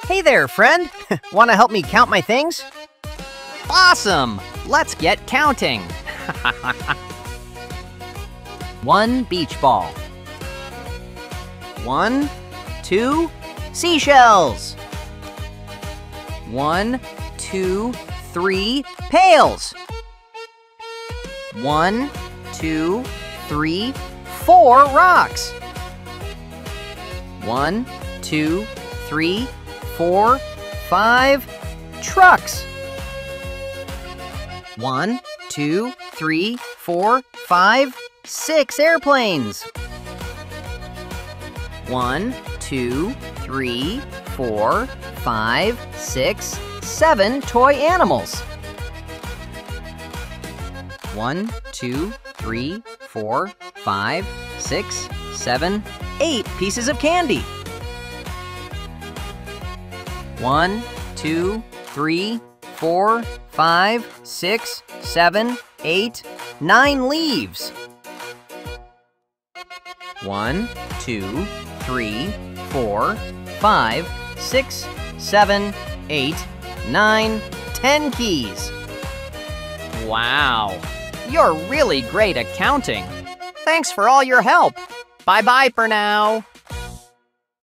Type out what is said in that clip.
Hey there, friend. Want to help me count my things? Awesome! Let's get counting. 1 beach ball. 1, 2 seashells. 1, 2, 3 pails. 1, 2, 3, 4 rocks. 1, 2, 3, 4, 5 trucks. 1, 2, 3, 4, 5, 6 airplanes. 1, 2, 3, 4, 5, 6, 7 toy animals. 1, 2, 3, 4, 5, 6, 7, 8 pieces of candy. 1, 2, 3, 4, 5, 6, 7, 8, 9 leaves. 1, 2, 3, 4, 5, 6, 7, 8, 9, 10 keys. Wow, you're really great at counting. Thanks for all your help. Bye-bye for now.